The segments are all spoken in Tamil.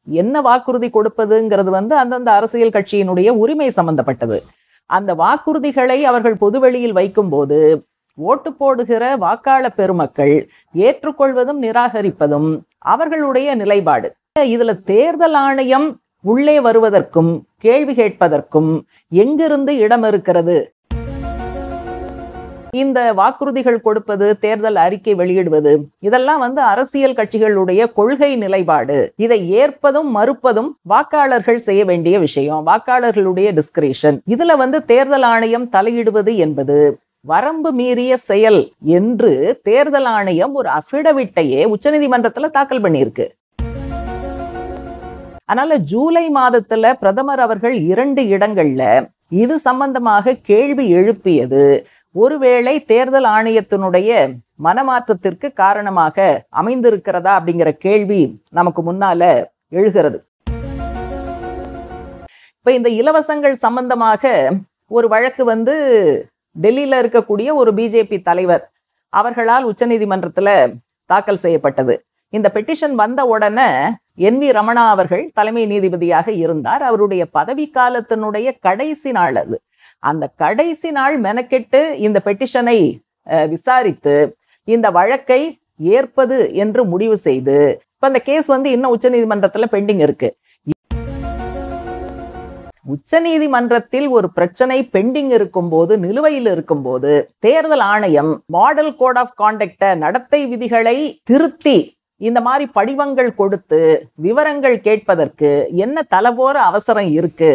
என்ன வாக்குறுதி கொடுப்பதுங்கிறது வந்து அந்தந்த அரசியல் கட்சியினுடைய உரிமை சம்பந்தப்பட்டது. அந்த வாக்குறுதிகளை அவர்கள் பொதுவெளியில் வைக்கும்போது ஓட்டு போடுகிற வாக்காளர் பெருமக்கள் ஏற்றுக்கொள்வதும் நிராகரிப்பதும் அவர்களுடைய நிலைப்பாடு. இதுல தேர்தல் ஆணையம் உள்ளே வருவதற்கும் கேள்வி கேட்பதற்கும் எங்கிருந்து இடம் இருக்கிறது? இந்த வாக்குறுதிகள் கொடுப்பது, தேர்தல் அறிக்கை வெளியிடுவது, இதெல்லாம் வந்து அரசியல் கட்சிகளுடைய கொள்கை நிலைப்பாடு. இதை ஏற்பதும் மறுப்பதும் வாக்காளர்கள் செய்ய வேண்டிய விஷயம், வாக்காளர்களுடைய டிஸ்கிரிஷன். இதுல வந்து தேர்தல் ஆணையம் தலையிடுவது என்பது வரம்பு மீறிய செயல் என்று தேர்தல் ஆணையம் ஒரு அஃபிடவிட்டையே உச்சநீதிமன்றத்துல தாக்கல் பண்ணியிருக்கு. அதனால ஜூலை மாதத்துல பிரதமர் அவர்கள் 2 இடங்கள்ல இது சம்பந்தமாக கேள்வி எழுப்பியது ஒருவேளை தேர்தல் ஆணையத்தினுடைய மனமாற்றத்திற்கு காரணமாக அமைந்திருக்கிறதா அப்படிங்கிற கேள்வி நமக்கு முன்னால எழுகிறது. இப்ப இந்த இலவசங்கள் சம்பந்தமாக ஒரு வழக்கு வந்து டெல்லியில இருக்கக்கூடிய ஒரு பிஜேபி தலைவர் அவர்களால் உச்சநீதிமன்றத்துல தாக்கல் செய்யப்பட்டது. இந்த பெட்டிஷன் வந்த உடனே என்.வி. ரமணா அவர்கள் தலைமை நீதிபதியாக இருந்தார். அவருடைய பதவி காலத்தினுடைய கடைசி நாள் அது. அந்த கடைசி நாள் மெனக்கெட்டு இந்த பெட்டிஷனை விசாரித்து இந்த வழக்கை ஏற்பது என்று முடிவு செய்து இப்ப அந்த கேஸ் வந்து இன்னும் உச்சநீதிமன்றத்துல பெண்டிங் இருக்கு. உச்சநீதிமன்றத்தில் ஒரு பிரச்சனை பெண்டிங் இருக்கும்போது, நிலுவையில் இருக்கும்போது, தேர்தல் ஆணையம் மாடல் கோட் ஆஃப் கான்டக்ட, நடத்தை விதிகளை திருத்தி இந்த மாதிரி படிவங்கள் கொடுத்து விவரங்கள் கேட்பதற்கு என்ன தலைபோற அவசரம் இருக்கு?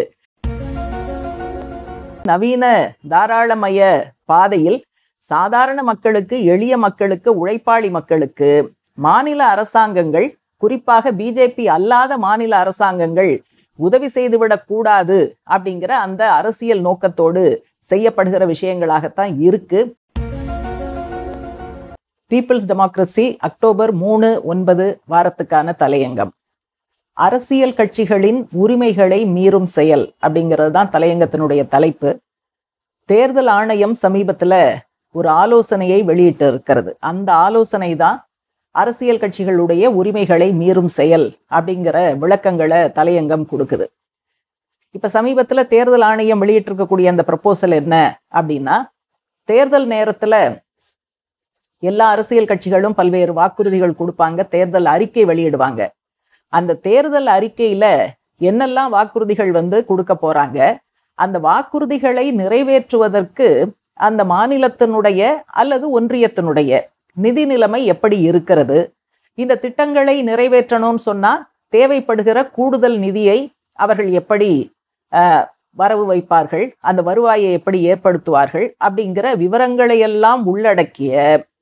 நவீன தாராளமய பாதையில் சாதாரண மக்களுக்கு, எளிய மக்களுக்கு, உழைப்பாளி மக்களுக்கு மாநில அரசாங்கங்கள், குறிப்பாக பிஜேபி அல்லாத மாநில அரசாங்கங்கள் உதவி செய்துவிடக் கூடாது அப்படிங்கிற அந்த அரசியல் நோக்கத்தோடு செய்யப்படுகிற விஷயங்களாகத்தான் இருக்கு. பீப்புள்ஸ் டெமோக்ரசி அக்டோபர் 3-9 வாரத்துக்கான தலையங்கம். அரசியல் கட்சிகளின் உரிமைகளை மீறும் செயல் அப்படிங்கிறது தான் தலையங்கத்தினுடைய தலைப்பு. தேர்தல் ஆணையம் சமீபத்தில் ஒரு ஆலோசனையை வெளியிட்டு இருக்கிறது. அந்த ஆலோசனை தான் அரசியல் கட்சிகளுடைய உரிமைகளை மீறும் செயல் அப்படிங்கிற விளக்கங்களை தலையங்கம் கொடுக்குது. இப்ப சமீபத்தில் தேர்தல் ஆணையம் வெளியிட்டிருக்கக்கூடிய அந்த ப்ரப்போசல் என்ன அப்படின்னா, தேர்தல் நேரத்துல எல்லா அரசியல் கட்சிகளும் பல்வேறு வாக்குறுதிகள் கொடுப்பாங்க, தேர்தல் அறிக்கை வெளியிடுவாங்க. அந்த தேர்தல் அறிக்கையில என்னெல்லாம் வாக்குறுதிகள் வந்து கொடுக்க போறாங்க, அந்த வாக்குறுதிகளை நிறைவேற்றுவதற்கு அந்த மாநிலத்தினுடைய அல்லது ஒன்றியத்தினுடைய நிதி நிலைமை எப்படி இருக்கிறது, இந்த திட்டங்களை நிறைவேற்றணும்னு சொன்னா தேவைப்படுகிற கூடுதல் நிதியை அவர்கள் எப்படி வரவு வைப்பார்கள், அந்த வருவாயை எப்படி ஏற்படுத்துவார்கள் அப்படிங்கிற விவரங்களை எல்லாம் உள்ளடக்கிய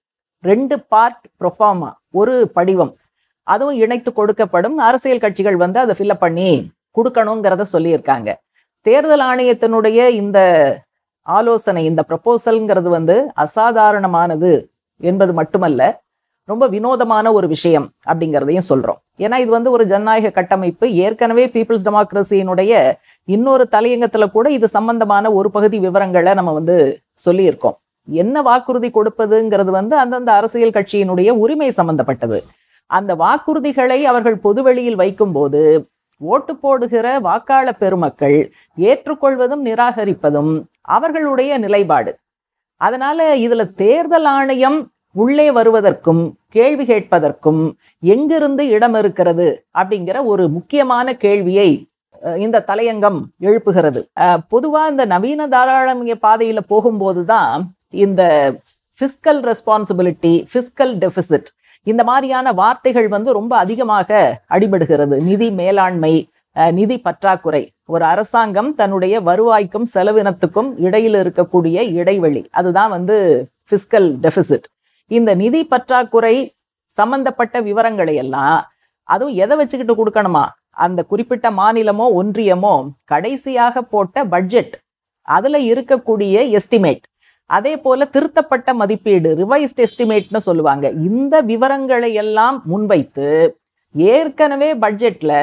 2 பார்ட் ப்ரொஃபார்மா, ஒரு படிவம், அதுவும் இணைத்து கொடுக்கப்படும். அரசியல் கட்சிகள் வந்து அதை ஃபில்அப் பண்ணி கொடுக்கணுங்கிறத சொல்லியிருக்காங்க. தேர்தல் ஆணையத்தினுடைய இந்த ஆலோசனை, இந்த ப்ரப்போசல்ங்கிறது வந்து அசாதாரணமானது என்பது மட்டுமல்ல, ரொம்ப வினோதமான ஒரு விஷயம் அப்படிங்கிறதையும் சொல்றோம். ஏன்னா இது வந்து ஒரு ஜனநாயக கட்டமைப்பு. ஏற்கனவே பீப்புள்ஸ் டெமோக்ரஸியினுடைய இன்னொரு தலையங்கத்துல கூட இது சம்பந்தமான ஒரு பகுதி விவரங்களை நம்ம வந்து சொல்லியிருக்கோம். என்ன வாக்குறுதி கொடுப்பதுங்கிறது வந்து அந்தந்த அரசியல் கட்சியினுடைய உரிமை சம்பந்தப்பட்டது. அந்த வாக்குறுதிகளை அவர்கள் பொதுவெளியில் வைக்கும்போது ஓட்டு போடுகிற வாக்காளர் பெருமக்கள் ஏற்றுக்கொள்வதும் நிராகரிப்பதும் அவர்களுடைய நிலைப்பாடு. அதனால இதுல தேர்தல் ஆணையம் உள்ளே வருவதற்கும் கேள்வி கேட்பதற்கும் எங்கிருந்து இடம் இருக்கிறது அப்படிங்கிற ஒரு முக்கியமான கேள்வியை இந்த தலையங்கம் எழுப்புகிறது. பொதுவா இந்த நவீன தாராளமய பாதையில போகும்போதுதான் இந்த பிஸ்கல் ரெஸ்பான்சிபிலிட்டி, பிஸ்கல் டெபிசிட், இந்த மாதிரியான வார்த்தைகள் வந்து ரொம்ப அதிகமாக அடிபடுகிறது. நிதி மேலாண்மை, நிதி பற்றாக்குறை, ஒரு அரசாங்கம் தன்னுடைய வருவாய்க்கும் செலவினத்துக்கும் இடையில் இருக்கக்கூடிய இடைவெளி, அதுதான் வந்து பிஸ்கல் டெபிசிட். இந்த நிதி பற்றாக்குறை சம்பந்தப்பட்ட விவரங்களை எல்லாம் அதுவும் எதை வச்சுக்கிட்டு கொடுக்கணுமா, அந்த குறிப்பிட்ட மாநிலமோ ஒன்றியமோ கடைசியாக போட்ட பட்ஜெட், அதுல இருக்கக்கூடிய எஸ்டிமேட், அதே போல திருத்தப்பட்ட மதிப்பீடு, ரிவைஸ்ட் எஸ்டிமேட்னு சொல்லுவாங்க. இந்த விவரங்களை எல்லாம் முன்வைத்து ஏற்கனவே பட்ஜெட்ல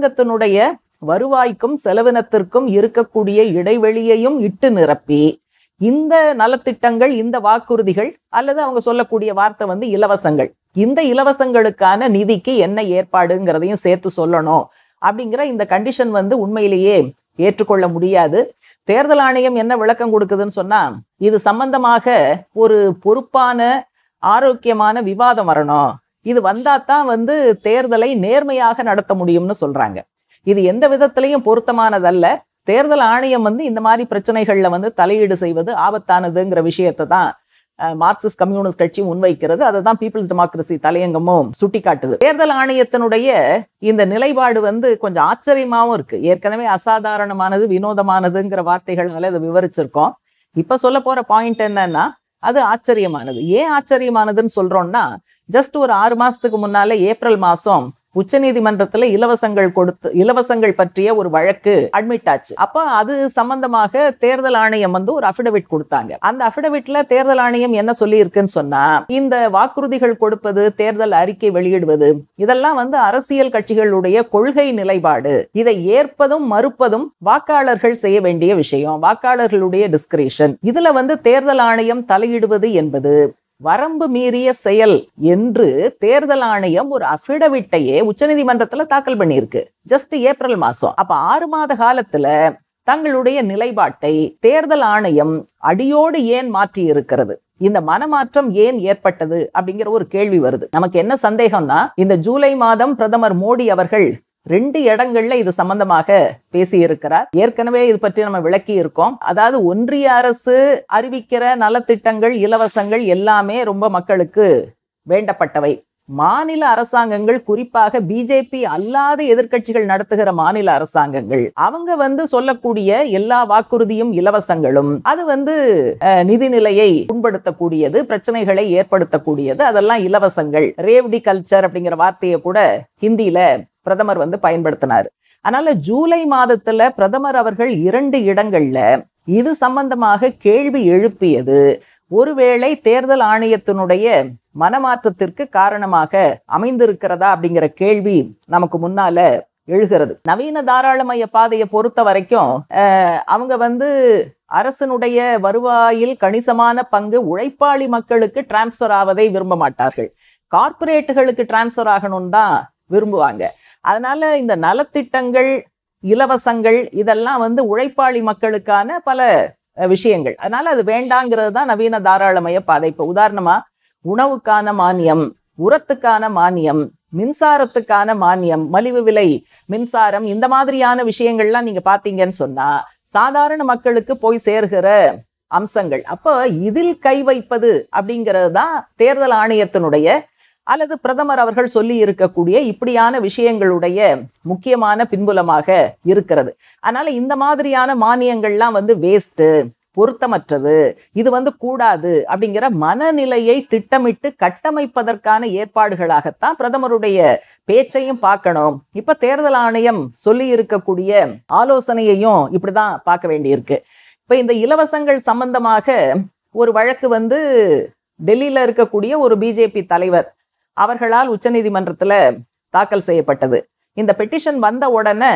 அரசாங்கத்தினுடைய வருவாய்க்கும் செலவினத்திற்கும் இருக்கக்கூடிய இடைவெளியையும் இட்டு நிரப்பி இந்த நலத்திட்டங்கள், இந்த வாக்குறுதிகள், அல்லது அவங்க சொல்லக்கூடிய வார்த்தை வந்து இலவசங்கள், இந்த இலவசங்களுக்கான நிதிக்கு என்ன ஏற்பாடுங்கிறதையும் சேர்த்து சொல்லணும் அப்படிங்கிற இந்த கண்டிஷன் வந்து உண்மையிலேயே ஏற்றுக்கொள்ள முடியாது. தேர்தல் ஆணையம் என்ன விளக்கம் கொடுக்குதுன்னு சொன்னா, இது சம்பந்தமாக ஒரு பொறுப்பான ஆரோக்கியமான விவாதம் வரணும், இது வந்தாதான் வந்து தேர்தலை நேர்மையாக நடத்த முடியும்னு சொல்றாங்க. இது எந்த விதத்திலையும் பொருத்தமானதல்ல. தேர்தல் ஆணையம் வந்து இந்த மாதிரி பிரச்சனைகள்ல வந்து தலையீடு செய்வது ஆபத்தானதுங்கிற விஷயத்தை தான் மார்க்சிஸ்ட் கம்யூனிஸ்ட் கட்சி முன்வைக்கிறது. அதை தான் பீப்புள்ஸ் டெமோக்ரசி தலையங்கமும் சுட்டி காட்டுது. தேர்தல் ஆணையத்தினுடைய இந்த நிலைப்பாடு வந்து கொஞ்சம் ஆச்சரியமாகவும் இருக்கு. ஏற்கனவே அசாதாரணமானது, வினோதமானதுங்கிற வார்த்தைகளால அதை விவரிச்சிருக்கோம். இப்ப சொல்ல போற பாயிண்ட் என்னன்னா, அது ஆச்சரியமானது. ஏன் ஆச்சரியமானதுன்னு சொல்றோம்னா, ஜஸ்ட் ஒரு 6 மாசத்துக்கு முன்னால ஏப்ரல் மாசம் உச்சநீதிமன்றத்துல இலவசங்கள் பற்றிய ஒரு வழக்கு அட்மிட் ஆச்சு. அப்ப அது சம்பந்தமாக தேர்தல் ஆணையம் வந்து ஒரு அபிடவிட் கொடுத்தாங்க. அந்த அபிடவிட்ல தேர்தல் ஆணையம் என்ன சொல்லி இருக்குன்னு சொன்னா, இந்த வாக்குறுதிகள் கொடுப்பது, தேர்தல் அறிக்கை வெளியிடுவது, இதெல்லாம் வந்து அரசியல் கட்சிகளுடைய கொள்கை நிலைப்பாடு. இதை ஏற்பதும் மறுப்பதும் வாக்காளர்கள் செய்ய வேண்டிய விஷயம், வாக்காளர்களுடைய டிஸ்கிரிஷன். இதுல வந்து தேர்தல் ஆணையம் தலையிடுவது என்பது வரம்பு மீறிய செயல் என்று தேர்தல் ஆணையம் ஒரு அபிடவிட்டையே உச்சநீதிமன்றத்துல தாக்கல் பண்ணியிருக்கு, ஜஸ்ட் ஏப்ரல் மாசம். அப்ப 6 மாத காலத்துல தங்களுடைய நிலைப்பாட்டை தேர்தல் ஆணையம் அடியோடு ஏன் மாற்றி இருக்கிறது? இந்த மனமாற்றம் ஏன் ஏற்பட்டது அப்படிங்கிற ஒரு கேள்வி வருது. நமக்கு என்ன சந்தேகம்னா, இந்த ஜூலை மாதம் பிரதமர் மோடி அவர்கள் 2 இடங்கள்ல இது சம்பந்தமாக பேசி இருக்கிறார். ஏற்கனவே இது பற்றி நம்ம விளக்கி இருக்கோம். அதாவது ஒன்றிய அரசு அறிவிக்கிற நலத்திட்டங்கள், இலவசங்கள் எல்லாமே ரொம்ப மக்களுக்கு வேண்டப்பட்டவை. மாநில அரசாங்கங்கள், குறிப்பாக பிஜேபி அல்லாத எதிர்க்கட்சிகள் நடத்துகிற மாநில அரசாங்கங்கள், அவங்க வந்து சொல்லக்கூடிய எல்லா வாக்குறுதியும் இலவசங்களும் அது வந்து நிதிநிலையை புண்படுத்தக்கூடியது, பிரச்சனைகளை ஏற்படுத்தக்கூடியது, அதெல்லாம் இலவசங்கள். ரேவ்டி கல்ச்சர் அப்படிங்கிற வார்த்தையை கூட ஹிந்தியில பிரதமர் வந்து பயன்படுத்தினார். அதனால ஜூலை மாதத்துல பிரதமர் அவர்கள் 2 இடங்கள்ல இது சம்பந்தமாக கேள்வி எழுப்பியது ஒருவேளை தேர்தல் ஆணையத்தினுடைய மனமாற்றத்திற்கு காரணமாக அமைந்திருக்கிறதா அப்படிங்கிற கேள்வி நமக்கு முன்னால எழுகிறது. நவீன தாராளமய பாதையை பொறுத்த வரைக்கும் அவங்க வந்து அரசனுடைய வருவாயில் கணிசமான பங்கு உழைப்பாளி மக்களுக்கு டிரான்ஸ்பர் ஆவதை விரும்ப மாட்டார்கள், கார்ப்பரேட்டுகளுக்கு டிரான்ஸ்பர் ஆகணும்னு தான் விரும்புவாங்க. அதனால இந்த நலத்திட்டங்கள், இலவசங்கள் இதெல்லாம் வந்து உழைப்பாளி மக்களுக்கான பல விஷயங்கள். அதனால அது வேண்டாங்கிறது தான் நவீன தாராளமய பாதை. இப்போ உதாரணமா உணவுக்கான மானியம், உரத்துக்கான மானியம், மின்சாரத்துக்கான மானியம், மலிவு விலை மின்சாரம், இந்த மாதிரியான விஷயங்கள்லாம் நீங்க பாத்தீங்கன்னு சொன்னா சாதாரண மக்களுக்கு போய் சேர்கிற அம்சங்கள். அப்போ இதில் கை வைப்பது அப்படிங்கிறது தான் தேர்தல் ஆணையத்தினுடைய அல்லது பிரதமர் அவர்கள் சொல்லி இருக்கக்கூடிய இப்படியான விஷயங்களுடைய முக்கியமான பின்புலமாக இருக்கிறது. அதனால இந்த மாதிரியான மானியங்கள்லாம் வந்து வேஸ்ட், பொருத்தமற்றது, இது வந்து கூடாது அப்படிங்கிற மனநிலையை திட்டமிட்டு கட்டமைப்பதற்கான ஏற்பாடுகளாகத்தான் பிரதமருடைய பேச்சையும் பார்க்கணும். இப்ப தேர்தல் ஆணையம் சொல்லி இருக்கக்கூடிய ஆலோசனையையும் இப்படிதான் பார்க்க வேண்டியிருக்கு. இப்ப இந்த இலவசங்கள் சம்பந்தமாக ஒரு வழக்கு வந்து டெல்லியில இருக்கக்கூடிய ஒரு பிஜேபி தலைவர் அவர்களால் உச்சநீதிமன்றத்துல தாக்கல் செய்யப்பட்டது. இந்த பெட்டிஷன் வந்த உடனே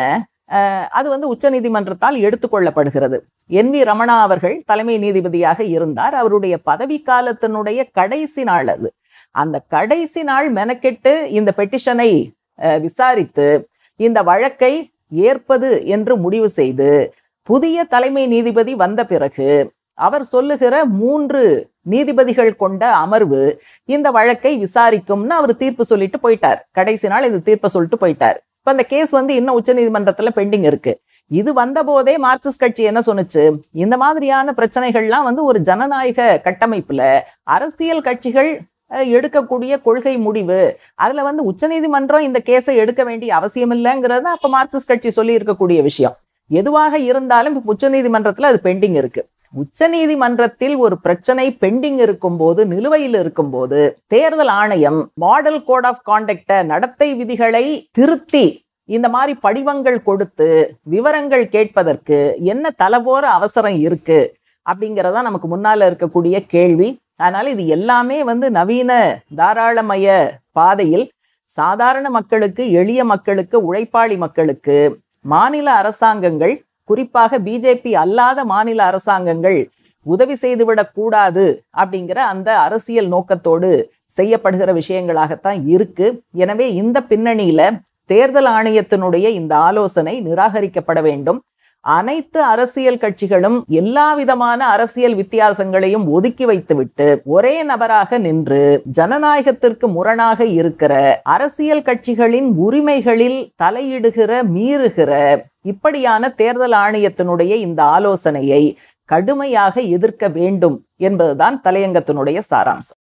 அது வந்து உச்சநீதிமன்றத்தால் எடுத்துக்கொள்ளப்படுகிறது. NV ரமணா அவர்கள் தலைமை நீதிபதியாக இருந்தார். அவருடைய பதவி காலத்தினுடைய கடைசி நாள் அது. அந்த கடைசி நாள் மெனக்கெட்டு இந்த பெட்டிஷனை விசாரித்து இந்த வழக்கை ஏற்பது என்று முடிவு செய்து புதிய தலைமை நீதிபதி வந்த பிறகு அவர் சொல்லுகிற 3 நீதிபதிகள் கொண்ட அமர்வு இந்த வழக்கை விசாரிக்கும்னு அவர் தீர்ப்பு சொல்லிட்டு போயிட்டார். கடைசி நாள் இந்த தீர்ப்பை சொல்லிட்டு போயிட்டார். இப்ப அந்த கேஸ் வந்து இன்னும் உச்சநீதிமன்றத்துல பெண்டிங் இருக்கு. இது வந்த போதே மார்க்சிஸ்ட் கட்சி என்ன சொன்னுச்சு, இந்த மாதிரியான பிரச்சனைகள்லாம் வந்து ஒரு ஜனநாயக கட்டமைப்புல அரசியல் கட்சிகள் எடுக்கக்கூடிய கொள்கை முடிவு, அதுல வந்து உச்சநீதிமன்றம் இந்த கேஸை எடுக்க வேண்டிய அவசியம் இல்லைங்கிறது அப்ப மார்க்சிஸ்ட் கட்சி சொல்லி இருக்கக்கூடிய விஷயம். எதுவாக இருந்தாலும் இப்ப உச்சநீதிமன்றத்துல அது பெண்டிங் இருக்கு. உச்சநீதிமன்றத்தில் ஒரு பிரச்சனை பெண்டிங் இருக்கும்போது, நிலுவையில் இருக்கும்போது, தேர்தல் ஆணையம் மாடல் கோட் ஆஃப் கான்டக்ட, நடத்தை விதிகளை திருத்தி இந்த மாதிரி படிவங்கள் கொடுத்து விவரங்கள் கேட்பதற்கு என்ன தலைபோற அவசரம் இருக்கு அப்படிங்கிறதா நமக்கு முன்னால இருக்கக்கூடிய கேள்வி. அதனால இது எல்லாமே வந்து நவீன தாராளமய பாதையில் சாதாரண மக்களுக்கு, எளிய மக்களுக்கு, உழைப்பாளி மக்களுக்கு மாநில அரசாங்கங்கள், குறிப்பாக பிஜேபி அல்லாத மாநில அரசாங்கங்கள் உதவி செய்துவிடக் கூடாது அப்படிங்கிற அந்த அரசியல் நோக்கத்தோடு செய்யப்படுகிற விஷயங்களாகத்தான் இருக்கு. எனவே இந்த பின்னணியில தேர்தல் ஆணையத்தினுடைய இந்த ஆலோசனை நிராகரிக்கப்பட வேண்டும். அனைத்து அரசியல் கட்சிகளும் எல்லா விதமான அரசியல் வித்தியாசங்களையும் ஒதுக்கி வைத்துவிட்டு ஒரே நபராக நின்று ஜனநாயகத்திற்கு முரணாக இருக்கிற அரசியல் கட்சிகளின் உரிமைகளில் தலையிடுகிற மீறுகிற இப்படியான தேர்தல் ஆணையத்தினுடைய இந்த ஆலோசனையை கடுமையாக எதிர்க்க வேண்டும் என்பதுதான் தலையங்கத்தினுடைய சாராம்சம்.